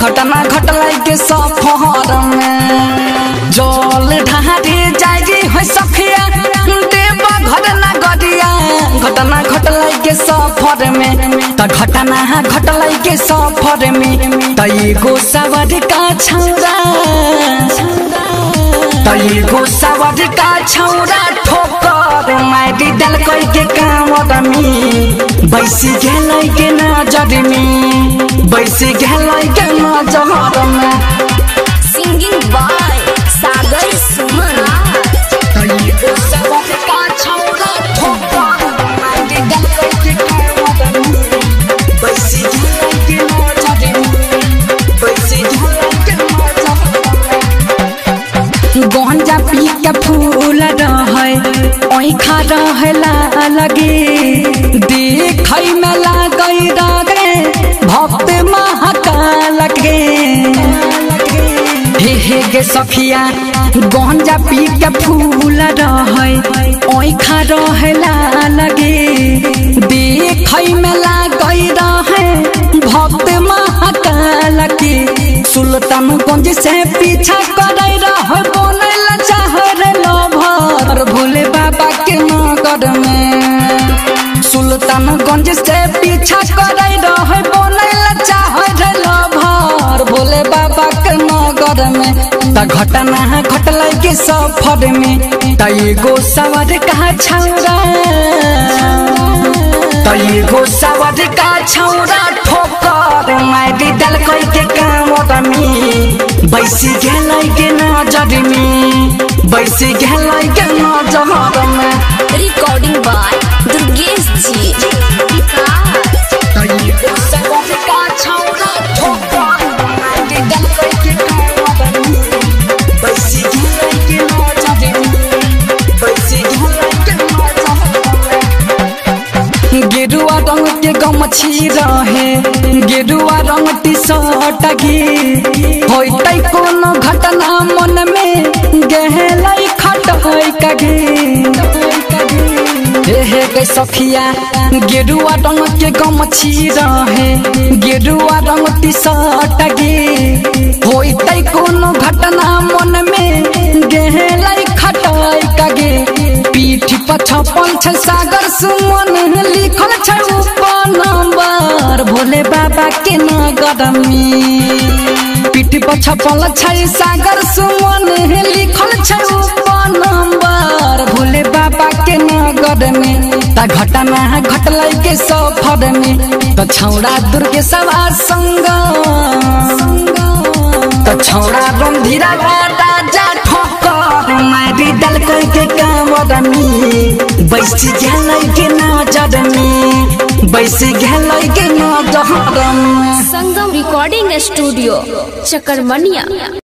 घटना घटलै के सफर में जल ढारे जाई हो सखिया देव घर ना गरिया घटना घटलै के सफर में त घटना घटलै के सफर में त एगो सवार का छौरा तैगो सवार का छौरा ठोकर मारी दल के कांवर में बैसी गेलै के नजर में बैसी गेलै के नजर में सिंगिंग बाय सागर सुमन तैगो सवार का छौरा ठोकर मारी दल के कांवर में बैसी गेलै के नजर में बैसी गेलै के नजर में गंजा पी के फूल रहे ओखा रहेला लगे देखै में लागै रे भक्त महाकाल के हे गे सखिया गंजा पी के फूल रहे ओखा रहेला लगे देखै में लागै रहे भक्त महाकाल के सुल्तानगंज से पीछा करे रहे बोले चाहर लभर भोले बाबा के नगर में सुल्तानगंज से पीछा करे रहे बोले चाहर लभर भोले बाबा के नगर में त घटना घटलै के सफर में त एगो सवार का छौरा तैगो सवार का छौरा ठोकर मारी दल के कांवर में बैसी गेलै के नजर में बैसी गेलै के नजर में रिकॉर्डिंग बाय दुर्गेश जी तैगो सवार का छौरा ठोकर मारी दल के कांवर में बैसी गेलै के नजर में बैसी गेलै के नजर में गेरुआ रंग के गमछी रहे गेरुआ रंग टी शर्ट गे होइतै कोनो घटना मन में गहलै खटै कगे हे गे सखिया गेरुआ रंग के गमछी रहे गेरुआ रंग टी शर्ट गे होइतै कोनो घटना मन में गहलै खटै कगे पीठ पर छपल छै सागर सुमन लिखल छै ऊपर नंबर भोले बाबा के नगर में पीठ पर छपल छै सागर सुमन लिखल छै ऊपर नंबर भोले बाबा के नगर में त घटना घटलै के सफर में त छौरा दुर्गे सवार संग त छौरा रंधीरा राजा ठोकर मारी दल के कांवर में बैसी गेलै के नजर में बैसी गेलै के नजर में संगम रिकॉर्डिंग स्टूडियो चकरमनिया।